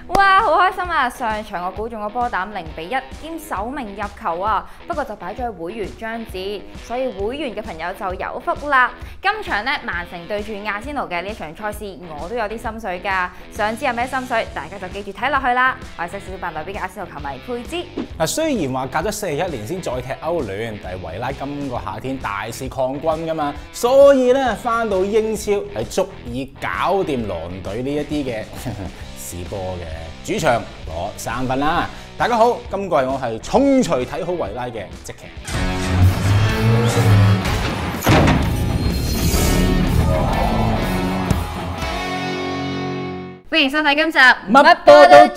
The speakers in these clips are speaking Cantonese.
哇，好開心啊！上場我估中個波膽0-1兼首名入球啊，不過就擺咗喺會員章節，所以會員嘅朋友就有福啦。今場呢，曼城對住阿仙奴嘅呢場賽事，我都有啲心水㗎。想知有咩心水，大家就記住睇落去啦。我係識少少扮代表嘅阿仙奴球迷佩芝。 雖然話隔咗41年先再踢歐聯，但係維拉今個夏天大肆抗軍㗎嘛，所以咧翻到英超係足以搞掂狼隊呢一啲嘅試波嘅主場攞3分啦！大家好，今季我係重錘睇好維拉嘅積奇。 歡迎收睇今集乜波都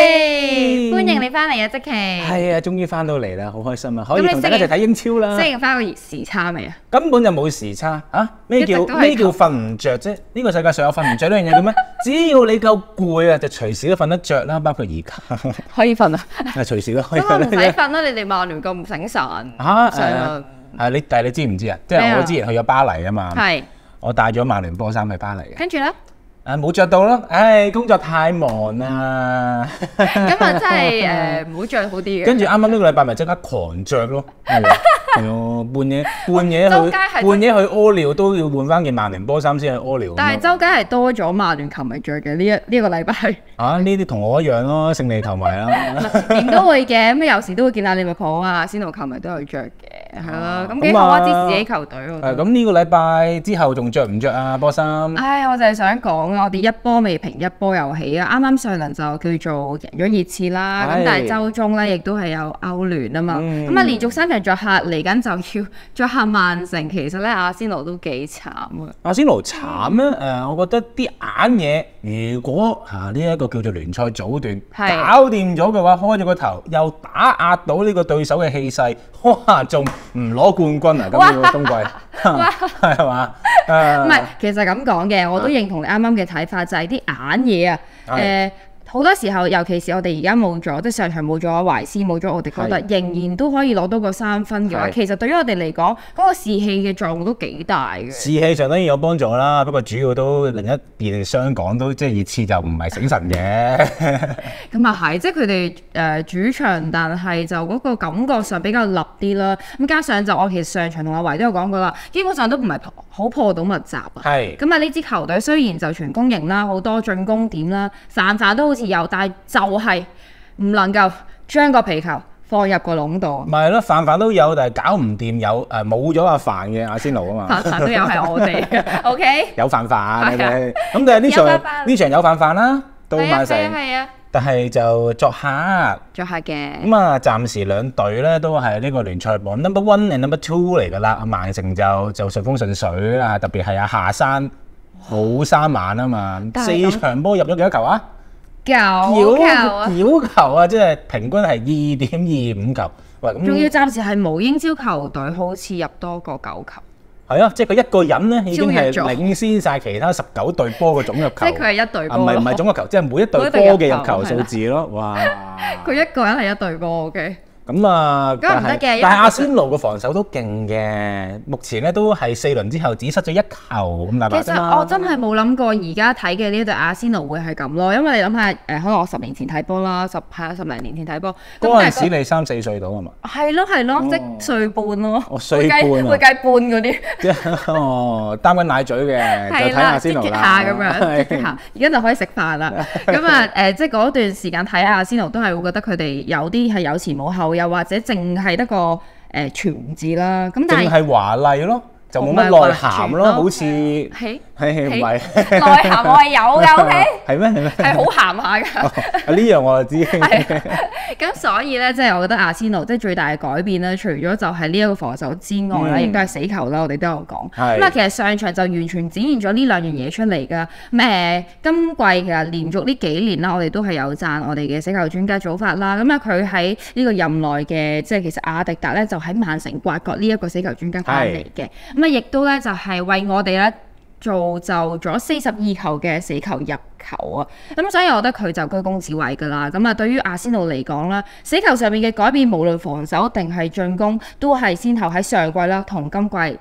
J， 歡迎你翻嚟啊，積奇。 係啊，終於翻到嚟啦，好開心啊！可以同大家一齊睇英超啦。 適應翻個時差未啊？ 根本就冇時差啊！咩叫瞓唔着啫？呢個世界上有瞓唔着呢樣嘢嘅咩？只要你夠攰啊，就隨時都瞓得着啦。包括而家可以瞓啊！ 隨時都可以瞓。 咁唔使瞓啦，你哋曼聯咁唔醒神嚇誒！但係你知唔知啊？即係我之前去咗巴黎啊嘛。係。我帶咗曼聯波衫去巴黎嘅。 跟住咧？ 冇着到咯，工作太忙啦。 咁啊，真係唔好着好啲嘅。 跟住啱啱呢個禮拜咪即刻狂着咯，係啊，半夜去屙尿都要換翻件曼聯波衫先去屙尿。 但係周街係多咗曼聯球迷着嘅呢個禮拜。 呢啲同我一樣咯，勝利球迷啦。 點都會嘅，咁有時都會見下利物浦啊、仙奴球迷都有着嘅，係咯。咁幾好啊，支持自己球隊喎。 咁呢個禮拜之後仲着唔着啊波衫？ 我就係想講。我哋一波未平一波又起啊！啱啱上輪就叫做贏咗熱刺啦，咁但係週中咧亦都係有歐聯啊嘛，咁啊連續3場作客嚟緊就要作客曼城，其實咧阿仙奴都幾慘啊！ 阿仙奴慘咩？我覺得啲硬嘢，如果呢一個叫做聯賽早段搞掂咗嘅話，開咗個頭又打壓到呢個對手嘅氣勢，哇！仲唔攞冠軍啊？咁呢個冬季係嘛？ 唔係，其實咁講嘅，我都認同你啱啱嘅睇法，就係啲硬嘢啊，好多時候，尤其是我哋而家冇咗，即係上場冇咗懷斯，冇咗我哋覺得仍然都可以攞到個3分嘅話，其實對於我哋嚟講，嗰個士氣嘅作用都幾大嘅。 士氣上當然有幫助啦，不過主要都另一邊雙講都即係熱刺就唔係醒神嘅。 咁啊係，即係佢哋主場，但係就嗰個感覺上比較立啲啦。咁加上就我其實上場同阿維都有講過啦，基本上都唔係好破到密集啊。係。咁啊呢支球隊雖然就全攻型啦，好多進攻點啦，散都好似有，但係就係唔能夠將個皮球放入個籠度。 咪係咯，飯都有，但係搞唔掂有冇咗阿飯嘅阿仙奴啊嘛。 飯都有係我哋，OK？ 有飯，咁但係呢場有飯啦，到曼城。係啊。但係就作客嘅。 咁啊，暫時兩隊咧都係呢個聯賽榜 number 1 and number 2嚟㗎啦。曼城就順風順水啊，特別係阿夏山好生猛啊嘛，4場波入咗幾多球啊？9球啊，即係平均係2.25球。喂，咁仲要暫時係無英超球隊好似入多過9球。 係啊，即係佢一個人咧已經係領先晒其他19隊波嘅總入球。 即係佢係一隊波。 唔係總入球，即係每一隊波嘅入球數字咯。哇！ 佢一個人係一隊波 OK。 咁啊， 梗係唔得嘅。 但係阿仙奴嘅防守都勁嘅，目前咧都係4輪之後只失咗1球咁大把。 其實我真係冇諗過而家睇嘅呢隊阿仙奴會係咁咯，因為你諗下可能我10年前睇波啦，10零年前睇波。 嗰陣時你3、4歲到係嘛？ 係咯，即歲半咯。 歲半啊！ 會計半嗰啲。 即係擔緊奶嘴嘅，就睇阿仙奴啦。 下咁樣，積極下，而家就可以食飯啦。咁啊即係嗰段時間睇阿仙奴都係會覺得佢哋有啲係有前冇後。又或者淨係得個傳字啦，咁但係淨係華麗咯，就冇乜內涵咯，好似係唔係內涵我係有㗎，OK？ 係咩？ 係好鹹下㗎。 呢樣我就知。 咁所以咧，即係我覺得阿仙奴即係最大嘅改變咧，除咗就係呢一個防守之外啦，亦都係死球啦，我哋都有講。咁啊，其實上場就完全展現咗呢兩樣嘢出嚟㗎。咁今季其實連續呢幾年啦，我哋都係有讚我哋嘅死球專家祖法啦。咁啊，佢喺呢個任內嘅，即係其實阿迪達咧就喺曼城刮角呢一個死球專家翻嚟嘅。咁啊，亦都咧就係為我哋咧造就咗42球嘅死球入球啊！咁所以我覺得佢就居功至偉㗎啦。咁啊，對於阿仙奴嚟講啦，死球上面嘅改變，無論防守定係進攻，都係先後喺上季啦同今季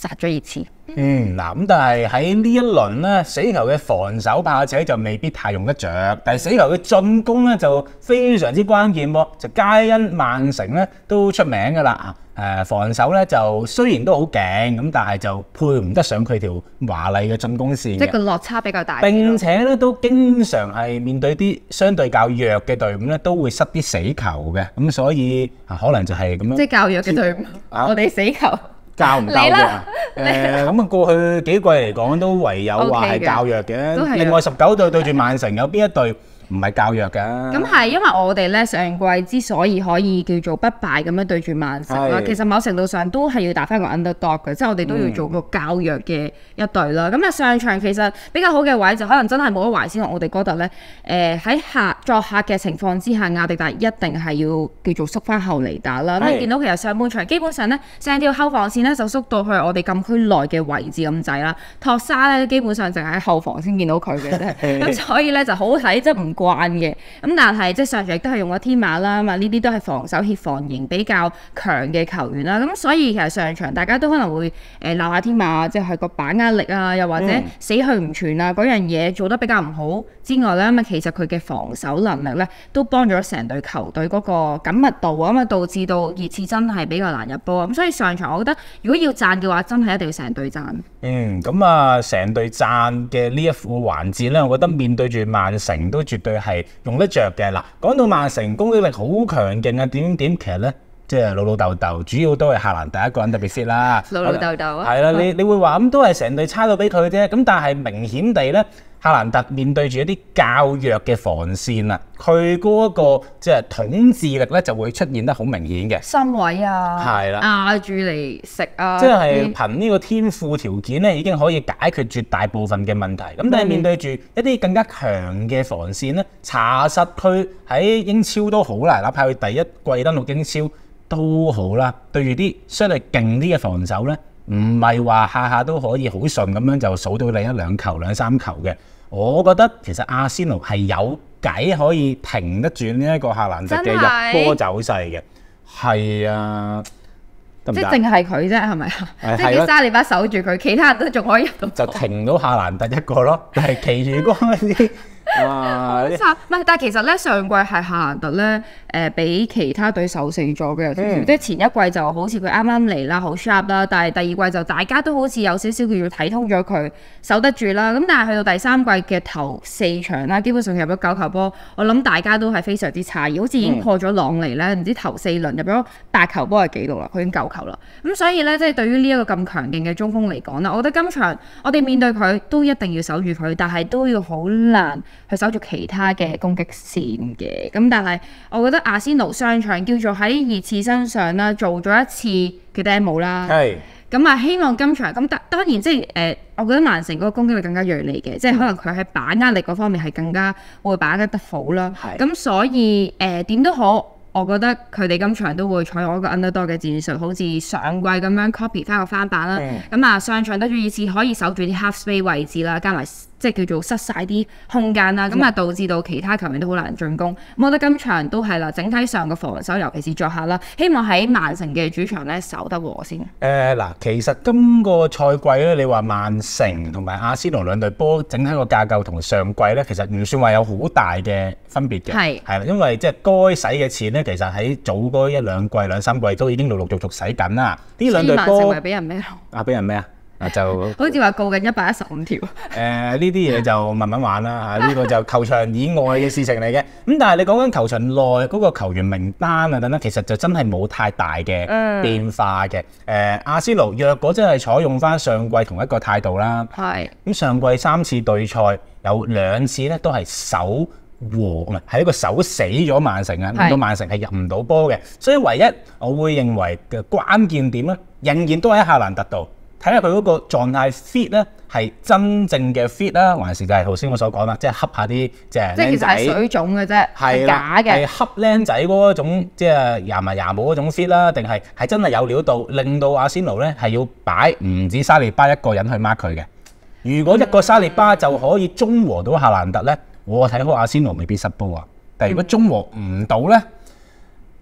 殺咗熱刺。 嗱咁，但係喺呢一輪咧，死球嘅防守怕且就未必太用得着，但係死球嘅進攻咧就非常之關鍵喎。就皆因曼城咧都出名㗎啦，防守咧就雖然都好勁咁，但係就配唔得上佢條華麗嘅進攻線嘅， 即係個落差比較大。 並且咧都經常係面對啲相對較弱嘅隊伍咧，都會失啲死球嘅，咁所以可能就係咁樣。 即係較弱嘅隊伍，我哋死球。 較唔較弱啊？咁啊，過去幾季嚟講都唯有話係較弱嘅。另外19隊對住曼城，有邊一隊唔係較弱㗎？ 咁係因為我哋咧上季之所以可以叫做不敗咁樣對住曼城啦，其實某程度上都係要打翻個 underdog 嘅，即係我哋都要做個較弱嘅一隊啦。咁上場其實比較好嘅位就可能真係冇得懷先我哋覺得咧，喺作客嘅情況之下，亞迪達一定係要叫做縮翻後嚟打啦。咁你見到其實上半場基本上咧，成條後防線咧就縮到去我哋禁區內嘅位置咁滯啦。托沙咧基本上淨係喺後防先見到佢嘅啫，咁所以咧就好睇，即係唔慣嘅，咁但係即係上場亦都係用咗天馬啦，咁啊呢啲都係防守協防型比較強嘅球員啦，咁所以其實上場大家都可能會鬧下天馬，即係個把握力啊，又或者死去唔傳啊嗰樣嘢做得比較唔好之外咧，咁其實佢嘅防守能力咧都幫咗成隊球隊嗰個緊密度啊，咁啊導致到熱刺真係比較難入波啊，咁所以上場我覺得如果要讚嘅話，真係一定要成隊讚。 咁啊成隊讚嘅呢一副環節咧，我覺得面對住曼城都絕對係用得着嘅。嗱，講到曼城攻擊力好強勁啊，點其實咧，即係老豆，主要都係夏蘭特一個人特別 fit 啦。 老豆啊， 係啦，你會話咁都係成隊差到俾佢啫。咁但係明顯地咧，夏蘭特面對住一啲較弱嘅防線啊，佢嗰個即係統治力咧就會出現得好明顯嘅。 身位啊， 係啦， 壓住嚟食啊， 即係憑呢個天賦條件咧，已經可以解決絕大部分嘅問題。咁但係面對住一啲更加強嘅防線咧，查實佢喺英超都好啦，哪怕佢第一季登陸英超都好啦。對住啲相對勁啲嘅防守咧，唔係話下下都可以好順咁樣就數到你一兩球、兩三球嘅。我覺得其實阿仙奴係有計可以停得住呢一個夏蘭特嘅入波走勢嘅，係啊，即係淨係佢啫，係咪啊？即係叫沙利巴守住佢，其他人都仲可以入到波， 就停到夏蘭特一個咯，但係其餘嗰啲。哇！ 唔係，但係其實咧上季係夏蘭特咧俾其他隊守死咗嘅，即係前一季就好似佢啱啱嚟啦，好 sharp 啦，但係第二季就大家都好似有少少叫做睇通咗佢，守得住啦。咁但係去到第三季嘅頭4場啦，基本上入咗9球波，我諗大家都係非常之詫異，好似已經破咗朗尼咧，唔知頭4輪入咗8球波係幾多啦？佢已經9球啦。咁所以咧，即係對於呢一個咁強勁嘅中鋒嚟講啦，我覺得今場我哋面對佢都一定要守住佢，但係都要好難去守住其他嘅攻擊線嘅。咁但係我覺得阿仙奴上場叫做喺熱刺身上啦，做咗一次嘅 demo 啦。係。咁啊，希望今場咁當然即係我覺得曼城嗰個攻擊力更加鋭利嘅，即係可能佢喺把握力嗰方面係更加會把握得好啦。係。咁所以點都好。我覺得佢哋今場都會採用一個 underdog 嘅戰術，好似上季咁樣 copy 翻個翻版啦。咁啊，上場得住熱刺可以守住啲 half space 位置啦，加埋即係叫做塞晒啲空間啦。咁啊，導致到其他球員都好難進攻。我覺得今場都係啦，整體上個防守，尤其是作客啦，希望喺曼城嘅主場咧守得和先。嗱，其實今個賽季咧，你話曼城同埋阿仙奴兩隊波整體個架構同上季咧，其實唔算話有好大嘅分別嘅。係啦，因為即係該使嘅錢咧。其實喺早嗰1、2季、2、3季都已經陸陸續續使緊啦。呢兩隊波，成為俾人咩啊？俾人咩啊？就好似話告緊115條。 呢啲嘢就慢慢玩啦嚇。呢個就球場以外嘅事情嚟嘅。咁但係你講緊球場內嗰個球員名單啊等等，其實就真係冇太大嘅變化嘅。阿仙奴若果真係採用翻上季同一個態度啦，係咁上季3次對賽有2次咧都係守和唔係，係一個守死咗曼城啊，令到曼城係入唔到波嘅。所以唯一我會認為嘅關鍵點咧，仍然都喺夏蘭特度，睇下佢嗰個狀態 fit 咧係真正嘅 fit 啦，還是就係頭先我所講啦，即係恰下啲即係其實係水種嘅啫，係假嘅， 係恰僆仔嗰種即係牙埋牙冇嗰種 fit 啦，定係真係有料到令到阿仙奴咧係要擺唔止沙利巴一個人去 mark 佢嘅。如果一個沙利巴就可以中和到夏蘭特咧，我睇好阿仙奴未必失波啊！但係如果中和唔到咧，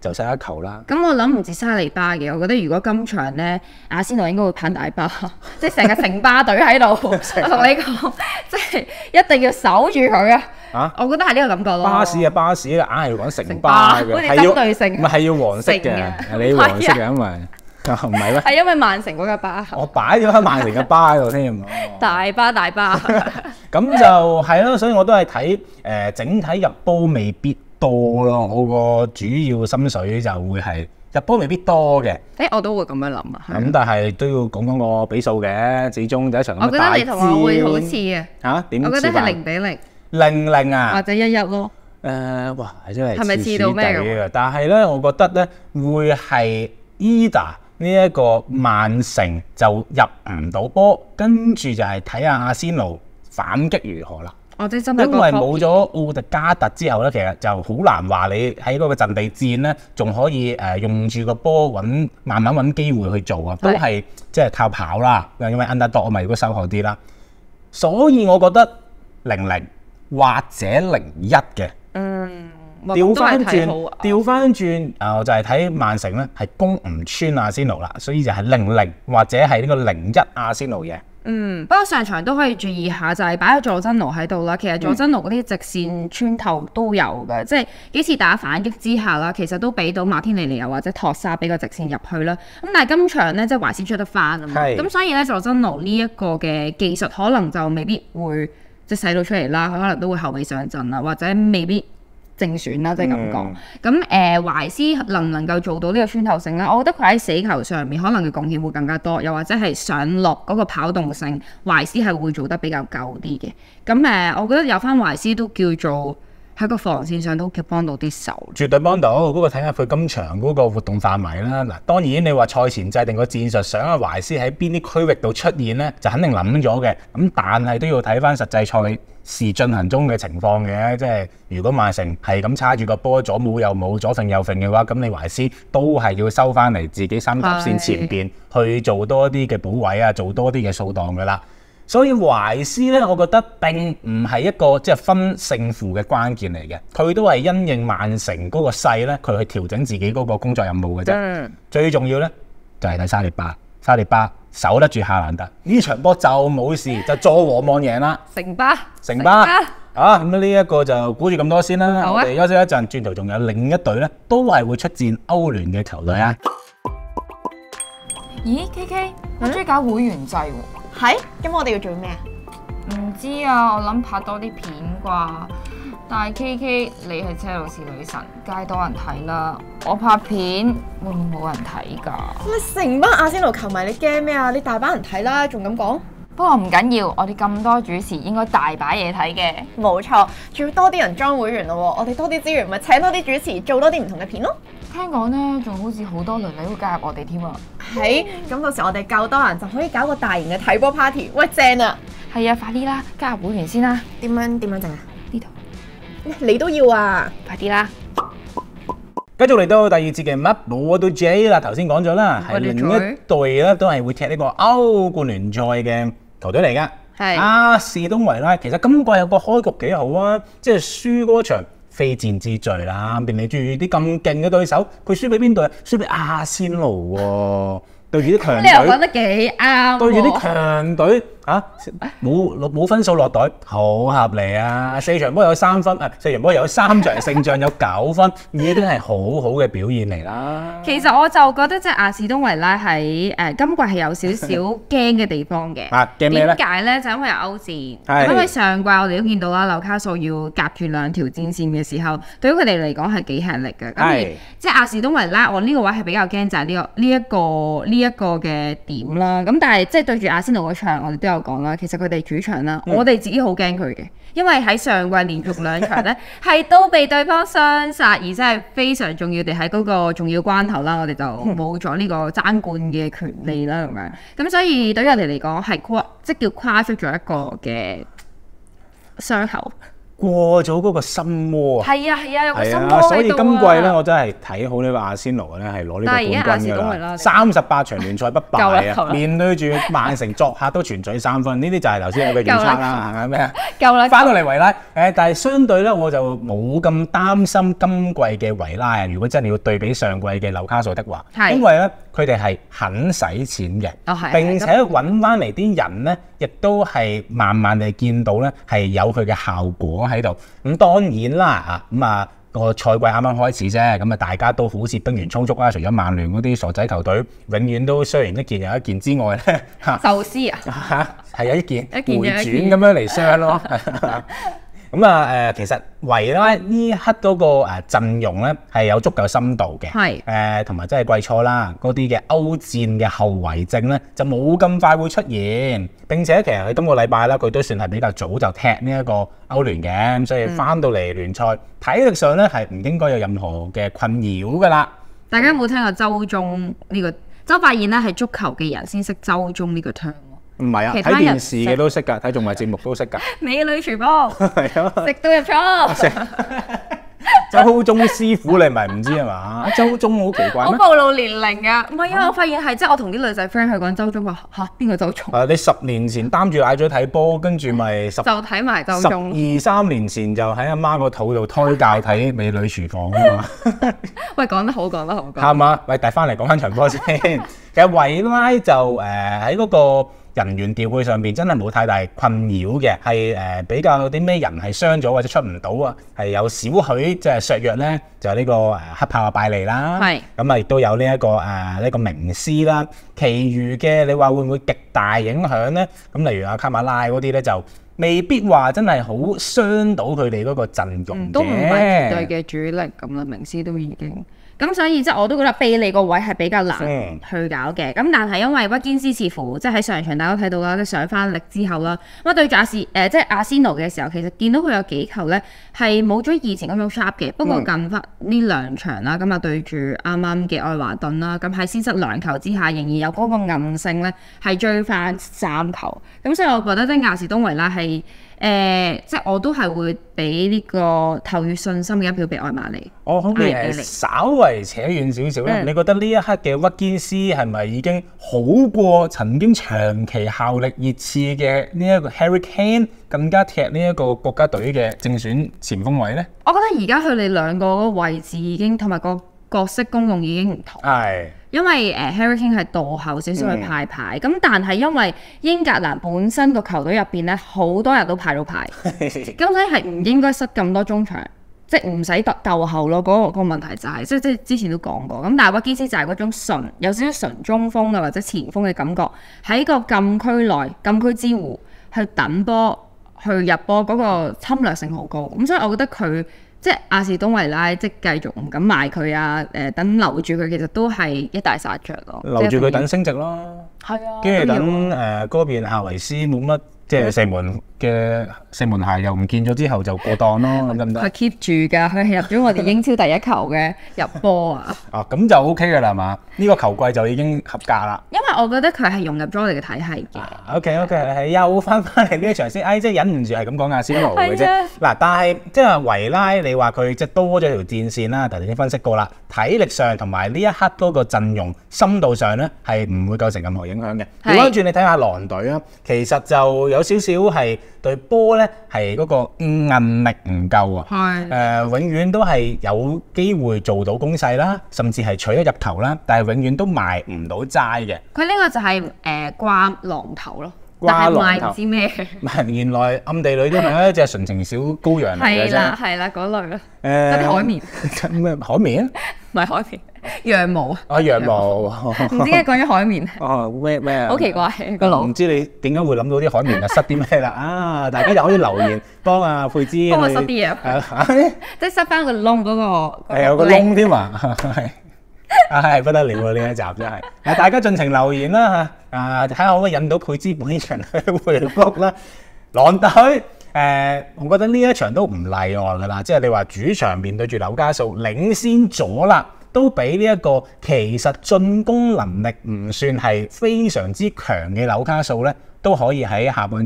就失一球啦。 咁我諗唔止沙利巴嘅，我覺得如果今場咧，阿仙奴應該會棒大巴，即係成個成巴隊喺度。我同你講，即係一定要守住佢啊！我覺得係呢個感覺咯。 巴士啊，巴士啊，硬係要講成巴嘅，係要唔係要黃色嘅？你黃色嘅，因為唔係咩？ 係因為曼城嗰架巴。 我擺咗喺曼城嘅巴喺度添。 大巴大巴。 咁就係咯，所以我都係睇整體入波未必多咯，我個主要心水就會係入波未必多嘅。 我都會咁樣諗啊。 咁但係都要講講個比數嘅，始終第一場咁大戰。 我覺得你同我會好似嘅。 嚇點？ 我覺得係0-0。 0-0啊？ 或者1-1咯。 哇！真係係咪似到咩嘅？ 但係咧，我覺得咧會係 Eder 呢一個曼城就入唔到波，跟住就係睇下阿仙奴反擊如何啦。 因為冇咗奧迪加特之後咧，其實就好難話你喺嗰個陣地戰咧，仲可以用住個波慢慢揾機會去做啊，都係即係靠跑啦。因為 underdog 咪如果收後啲啦，所以我覺得0-0或者0-1嘅。調翻轉就係睇曼城咧係攻唔穿阿仙奴啦，所以就係0-0或者係呢個0-1阿仙奴嘅。 不過上場都可以注意下，就係擺咗佐真奴喺度啦。其實佐真奴嗰啲直線穿透都有嘅，即係幾次打反擊之下啦，其實都俾到馬天尼又或者托沙俾個直線入去啦。咁但係今場咧，即係懷斯出得翻啊嘛，咁所以咧佐真奴呢一個嘅技術可能就未必會即係使到出嚟啦，佢可能都會後備上陣啦，或者未必正選啦，即係咁講。咁懷斯能唔能夠做到呢個穿透性咧？我覺得佢喺死球上面可能嘅貢獻會更加多，又或者係上落嗰個跑動性，懷斯係會做得比較夠啲嘅。咁我覺得有翻懷斯都叫做喺個防線上都幫到啲手。 絕對幫到，不過睇下佢今場嗰個活動範圍啦。嗱，當然你話賽前制定個戰術，想阿懷斯喺邊啲區域度出現咧，就肯定諗咗嘅。咁但係都要睇翻實際賽事進行中嘅情況嘅，即係如果曼城係咁叉住個波，左冇右冇，左揈右揈嘅話，咁你懷斯都係要收翻嚟自己三級線前邊去做多啲嘅補位啊，做多啲嘅掃檔噶啦。所以懷斯咧，我覺得並唔係一個即係分勝負嘅關鍵嚟嘅，佢都係因應曼城嗰個勢咧，佢去調整自己嗰個工作任務嘅啫。最重要咧就係睇沙利巴守得住夏蘭特，呢場波就冇事，就坐和望贏啦。 成巴咁呢一個就估住咁多先啦。我哋休息一陣，轉頭仲有另一隊咧，都係會出戰歐聯嘅球隊啊。 咦 ，KK， 我中意搞會員制喎。 係？咁我哋要做咩啊？ 唔知啊，我諗拍多啲片啩。但係 KK，你係車路士女神，梗係多人睇啦。我拍片會唔會冇人睇㗎？ 你成班阿仙奴球迷，你驚咩啊？你大把人睇啦，仲咁講？ 不過唔緊要，我哋咁多主持應該大把嘢睇嘅。 冇錯，仲要多啲人裝會員咯。我哋多啲資源，咪請多啲主持，做多啲唔同嘅片咯。 聽講咧，仲好似好多女女會加入我哋添啊！ 係，咁到時我哋夠多人就可以搞個大型嘅睇波 party，喂，正啊！ 係啊，快啲啦，加入會員先啦。 點樣整啊？ 呢度， 你都要啊！ 快啲啦！ 繼續嚟到第二節嘅乜我到 J 啦，頭先講咗啦，係另一隊咧都係會踢呢個歐冠聯賽嘅球隊嚟㗎。係阿士東維拉，其實今季有個開局幾好啊，即係輸嗰場非戰之罪啦，便你注意啲咁勁嘅對手，佢輸俾邊隊啊？輸俾阿仙奴喎，對住啲強隊。你又講得幾啱？對住啲強隊冇分數落袋，好合理啊！4場波有3分，4場波有3場勝仗有9分，已經係好好嘅表現嚟啦。 其實我就覺得即係阿士東維拉喺今季係有少少驚嘅地方嘅。 驚咩咧？ 點解咧？就因為有歐戰，因為上季我哋都見到啦，紐卡素要夾住2條戰線嘅時候，對於佢哋嚟講係幾吃力嘅。咁而即係阿士東維拉，我呢個位係比較驚就係呢一個嘅點啦。咁但係即係對住阿仙奴嗰場，我哋都有講啦。其實佢哋主場啦，我哋自己好驚佢嘅，因為喺上季連續2場咧係都被對方雙殺，而真係非常重要地喺嗰個重要關頭啦，我哋就冇咗呢個爭冠嘅權利啦咁樣。咁所以對於我哋嚟講係即叫跨出咗一個嘅傷口。 過咗嗰個心魔啊！ 係啊，有個心魔所以今季咧，我真係睇好呢個阿仙奴咧係攞呢個冠軍㗎啦。38場聯賽不敗啊！面對住曼城作客都全取3分，呢啲就係頭先我嘅預測啦，係咪咩啊？ 夠啦！ 翻到嚟維拉但係相對咧我就冇咁擔心今季嘅維拉啊！如果真係要對比上季嘅紐卡素的話，因為咧佢哋係肯使錢嘅，並且揾翻嚟啲人咧，亦都係慢慢地見到咧係有佢嘅效果喺度。咁當然啦個賽季啱啱開始啫，咁大家都好似兵源充足啦。除咗曼聯嗰啲傻仔球隊，永遠都雖然一件又一件之外咧， 壽司係有一件回轉咁樣嚟傷咯。咁其實維拉呢刻嗰個陣容咧係有足夠深度嘅，同埋真係季初啦，嗰啲嘅歐戰嘅後遺症咧就冇咁快會出現。並且其實喺今個禮拜啦，佢都算係比較早就踢呢一個歐聯嘅，咁所以翻到嚟聯賽體力上咧係唔應該有任何嘅困擾噶啦。 大家有冇聽過周中呢個？周發現咧係足球嘅人先識周中呢個 term。 唔係啊，睇電視嘅都識㗎，睇綜藝節目都識㗎。 美女廚房係啊，食到入倉。 周中師傅你咪唔知係嘛？周中好奇怪咩？ 好暴露年齡㗎，唔係啊！我發現係即係我同啲女仔 friend 去講周中話嚇邊個周中？ 你10年前擔住奶嘴睇波，跟住咪就睇埋周中。 12、3年前就喺阿媽個肚度胎教睇美女廚房啊嘛。 喂，講得好，講得好。 係嘛？喂，帶翻嚟講翻場波先。其實維拉就喺嗰個人員調配上邊真係冇太大困擾嘅，係比較有啲咩人係傷咗或者出唔到啊，係有少許即係削弱咧，就係呢個黑豹嘅拜利啦，咁亦都有呢一個呢個明斯啦，其餘嘅你話會唔會極大影響咧？咁例如阿卡馬拉嗰啲咧就未必話真係好傷到佢哋嗰個陣容嘅， 都唔係絕對嘅主力咁啦，明斯都已經。咁所以即係我都覺得貝利個位係比較難去搞嘅，咁但係因為屈堅斯似乎即係喺上場大家都睇到啦，即係上翻力之後啦，咁對住即係阿仙奴嘅時候，其實見到佢有幾球咧係冇咗以前嗰種 sharp 嘅，不過近翻呢兩場啦，咁啊對住啱啱嘅愛華頓啦，咁喺先失2球之下，仍然有嗰個韌性咧係追翻3球，咁所以我覺得即係亞士東維拉係。即係我都係會俾呢個投予信心嘅一票俾愛馬利。 我可唔可以稍為扯遠少少咧？你覺得呢一刻嘅屈堅斯係咪已經好過曾經長期效力熱刺嘅呢一個 Harry Kane 更加踢呢一個國家隊嘅正選前鋒位咧？ 我覺得而家佢哋兩個嗰個位置已經同埋個角色功用已經唔同。係。因為Harry Kane 係倒後少少去派牌，咁但係因為英格蘭本身個球隊入邊咧，好多人都派到牌，咁所以係唔應該失咁多中場，即係唔使鬥後咯。嗰個問題就係，即係之前都講過，咁但係屈堅斯就係嗰種有少少純中鋒啊或者前鋒嘅感覺，喺個禁區內禁區之弧去等波去入波，嗰個侵略性好高，咁所以我覺得佢。即係亞士東維拉，即係繼續唔敢賣佢啊！等留住佢，其實都係一大殺着咯。 留住佢等升值咯。係啊。跟住等嗰邊夏維斯冇乜，即係四門鞋又唔見咗之後就過檔咯，咁得唔得？ 佢 keep 住㗎，佢係入咗我哋英超第一球嘅入波啊！ 咁就 OK 㗎啦，係嘛？呢個球季就已經合格啦。 因為我覺得佢係融入咗我哋嘅體系嘅。 OK， 又翻嚟呢一場先，即係忍唔住係咁講亞仙奴嘅啫。嗱，但係即係維拉，你話佢即係多咗條戰線啦，頭先已經分析過啦，體力上同埋呢一刻嗰個陣容深度上咧係唔會構成任何影響嘅。調翻轉你睇下狼隊啊，其實就有少少係對波咧係嗰個韌力唔夠啊。永遠都係有機會做到攻勢啦，甚至係取得入球啦，但係永遠都賣唔到齋嘅。 佢呢個就係掛狼頭咯。但係賣唔知咩？ 唔係，原來暗地裏都係一隻純情小羔羊嚟嘅啫。 係啦，嗰類咯。有啲海綿。 咩海綿？ 唔係海綿，羊毛。 羊毛。 唔知點解講咗海綿。咩啊？好奇怪個腦。 唔知你點解會諗到啲海綿啊？塞啲咩啦？大家又可以留言幫阿佩芝。 幫我塞啲嘢。即係塞翻個窿嗰個。 有個窿添啊！係不得了喎！呢一集真係，大家盡情留言啦嚇，睇下可唔可以引到佩芝本場去回覆啦。狼隊我覺得呢一場都唔例外㗎啦，即係你話主場面對住紐卡素領先咗啦，都俾呢一個其實進攻能力唔算係非常之強嘅紐卡素咧，都可以喺下半場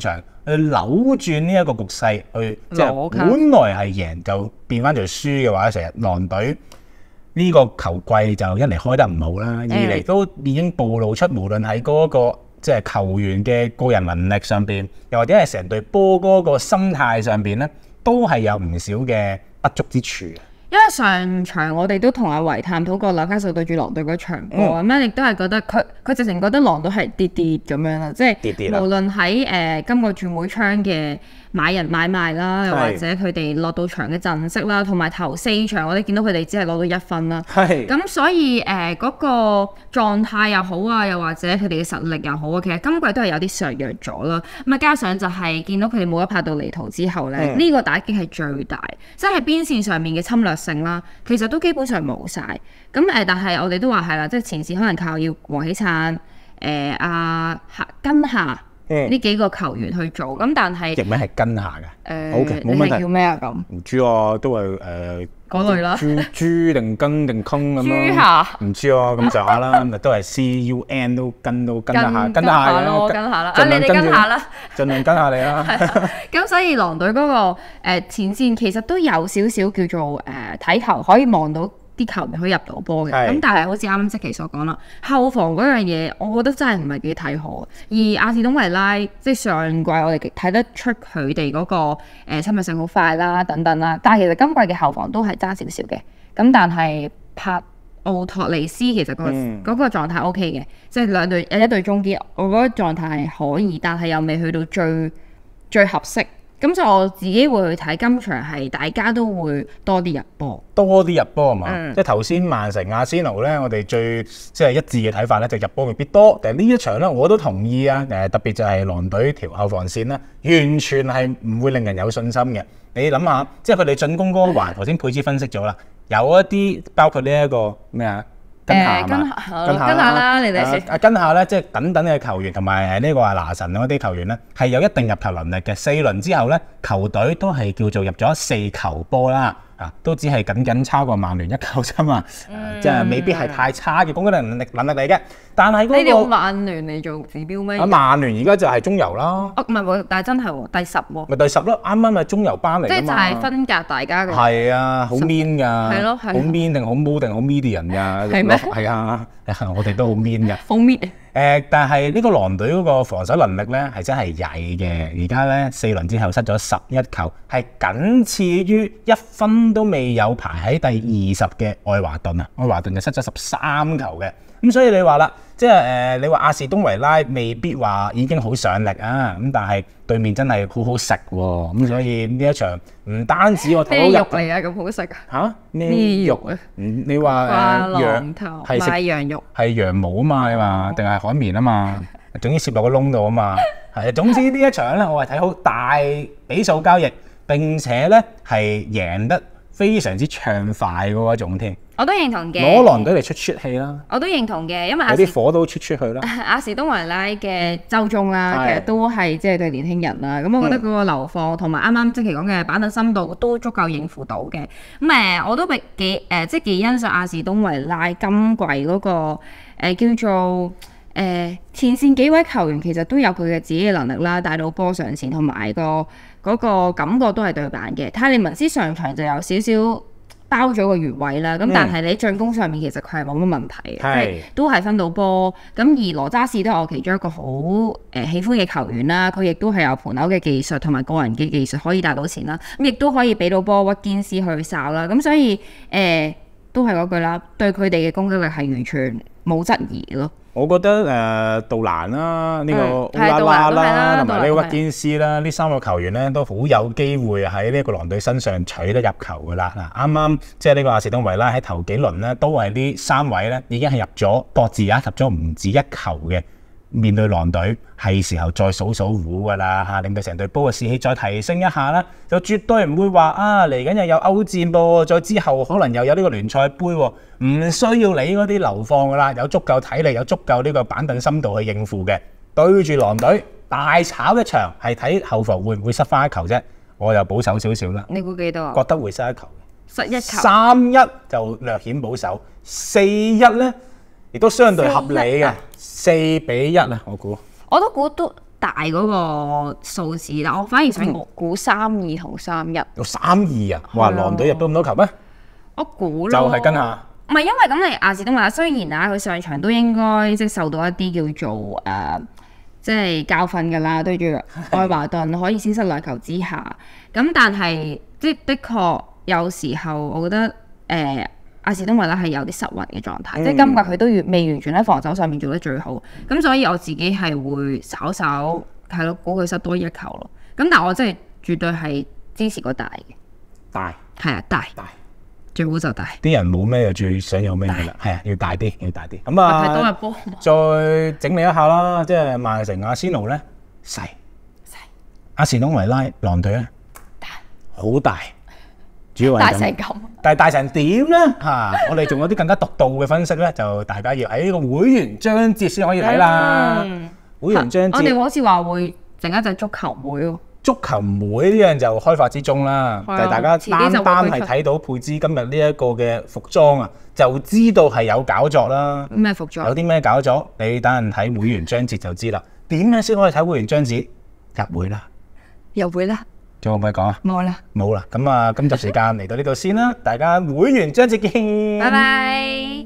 去扭轉呢一個局勢，去即係本來係贏就變翻做輸嘅話，成日狼隊呢個球季就一嚟開得唔好啦，二嚟都已經暴露出無論喺嗰個即係球員嘅個人能力上邊，又或者係成隊波嗰個心態上邊咧，都係有唔少嘅不足之處。 因為上場我哋都同阿維探討過紐卡素對住狼隊嗰場波，咁樣亦都係覺得佢直情覺得狼隊係跌咁樣啦，即係無論喺今個轉會窗嘅買人買賣啦，又或者佢哋落到場嘅陣式啦，同埋頭4場我哋見到佢哋只係攞到1分啦。咁所以嗰個狀態又好啊，又或者佢哋嘅實力又好啊，其實今季都係有啲削弱咗啦。咁啊加上就係見到佢哋冇得拍到離圖之後咧，呢個打擊係最大，即係邊線上面嘅侵略性啦，其實都基本上冇晒。咁但係我哋都話係啦，即係前線可能靠要黃喜燦、根夏呢幾個球員去做。咁但係譯名係根夏嘅，OK，冇問題。 叫咩啊？咁唔知啊，都係嗰類啦， 豬定根定坑咁咯。 豬下唔知啊，咁上下啦，咪都係 CUN 都跟下咯，跟下啦， 你哋跟下啦， 盡量跟下你啦。 咁所以狼隊嗰個前線其實都有少少叫做睇頭，可以望到啲球員可以入到波嘅。咁但係好似啱啱積奇所講啦，後防嗰樣嘢，我覺得真係唔係幾睇好。而亞士東維拉即係上季我哋睇得出佢哋嗰個侵略性好快啦，等等啦。但係其實今季嘅後防都係爭少少嘅。咁但係帕奧托尼斯其實嗰個狀態 OK 嘅，即係兩隊一隊中堅，我覺得狀態係可以，但係又未去到最合適。咁所以我自己會去睇今場係大家都會多啲入波， 係嘛？即係頭先曼城、阿仙奴咧，我哋最即係一致嘅睇法咧，就入波未必多。但係呢一場咧，我都同意啊。特別就係狼隊條後防線咧，完全係唔會令人有信心嘅。你諗下，即係佢哋進攻嗰環，頭先佩芝分析咗啦，有一啲包括呢一個咩啊？跟下啦，你哋先。跟下咧，即係等等嘅球員同埋呢個拿神嗰啲球員咧，係有一定入球能力嘅。4輪之後咧，球隊都係叫做入咗4球波啦。都只係僅超過曼聯1球啫嘛，即係未必係太差嘅攻擊能力嚟嘅。但係嗰個你哋用曼聯嚟做指標咩？ 曼聯而家就係中游啦。 唔係喎，但係真係喎，第10喎。 咪第10咯，啱啱咪中游班嚟㗎嘛。 即係就係分隔大家嘅。 係啊，好 mean 㗎。 係咯， 好 mean 定好 mo 定好 median 㗎。 係咩？ 係啊，我哋都好 mean 㗎。 好 mean。 但係呢個狼隊嗰個防守能力咧係真係曳嘅。而家咧4輪之後失咗11球，係僅次於1分都未有排喺第20嘅愛華頓啊！愛華頓就失咗13球嘅。咁所以你話啦，即係你話亞士東維拉未必話已經好上力啊，咁但係對面真係好好食喎。咁所以呢一場唔單止我睇到咩肉嚟啊，咁好食嚇咩肉啊？你話羊頭係食羊肉係羊毛啊嘛？你話定係海綿啊嘛？總之攝落個窿度啊嘛。係總之呢一場咧，我係睇好大比數交易，並且咧係贏得非常之暢快嗰一種添。 我都認同嘅， 攞狼隊嚟出氣啦！ 我都認同嘅，因為有啲火都出去啦。 亞士東維拉嘅周中啦，其實都係即係對年輕人啦。咁我覺得嗰個流放同埋啱啱積奇講嘅板凳深度都足夠應付到嘅。咁我都幾即係幾欣賞亞士東維拉今季嗰個叫做前線幾位球員其實都有佢嘅自己嘅能力啦，帶到波上前同埋嗰個感覺都係對版嘅。泰利文斯上場就有少少包咗個越位啦，咁但係你進攻上面其實佢係冇乜問題嘅，即係都係分到波。咁而羅渣士都係我其中一個好喜歡嘅球員啦，佢亦都係有盤口嘅技術同埋個人嘅技術可以帶到前啦，咁亦都可以俾到波屈堅斯去哨啦。咁所以都係嗰句啦，對佢哋嘅攻擊力係完全冇質疑咯。 我覺得杜蘭啦，呢個烏拉拉啦，同埋呢個屈堅斯啦，呢3個球員咧都好有機會喺呢個狼隊身上取得入球噶啦。嗱，啱啱即係呢個亞士東維拉喺頭幾輪咧，都係呢3位咧已經係入咗各自入咗唔止1球嘅。面對狼隊係時候再數數糊噶啦嚇，令到成隊波嘅士氣再提升一下啦，就絕對唔會話嚟緊又有歐戰噃，再之後可能又有呢個聯賽杯喎，唔需要理嗰啲流放噶啦，有足夠體力，有足夠呢個板凳深度去應付嘅。對住狼隊大炒一場，係睇後防會唔會失翻1球啫，我又保守少少啦。 你估幾多啊？ 覺得會失1球， 失1球。 3-1就略顯保守，4-1咧亦都相對合理嘅。4-1啊，我估。 我都估都大嗰個數字，但我反而想估3-2同3-1。 有3-2啊！哇，狼隊入到咁多球咩？ 我估就係跟下。 唔係因為咁，你亞士東維拉雖然啊，佢上場都應該即係受到一啲叫做即係教訓㗎啦，對住愛華頓可以先失2球之下，咁但係即係的確有時候我覺得亞士東維拉係有啲失魂嘅狀態，即係今季佢都未完全喺防守上面做得最好，咁所以我自己係會稍係咯，估佢失多1球咯。咁但係我真係絕對係支持個大嘅， 大係啊，大最好就大。 啲人冇咩就最想有咩嘅啦，係啊，要大啲，要大啲。咁啊， 太多入波。 再整理一下啦，即係曼城、阿仙奴咧細，亞士東維拉、狼隊咧大，好大。主要大成咁， 但係大成點咧？我哋仲有啲更加獨到嘅分析咧，就大家要喺呢個會員章節先可以睇啦。會員章節， 我哋好似話會整一隻足球會喎。 足球會呢樣就開發之中啦，但係大家單係睇到佩茲今日呢一個嘅服裝啊，就知道係有搞作啦。 咩服裝？ 有啲咩搞作？你等陣睇會員章節就知啦。點樣先可以睇會員章節？入會啦！ 入會啦！ 仲有冇嘢講啊？ 冇啦， 冇啦。咁啊，今集時間嚟到呢度先啦，大家會員章節見。 拜拜。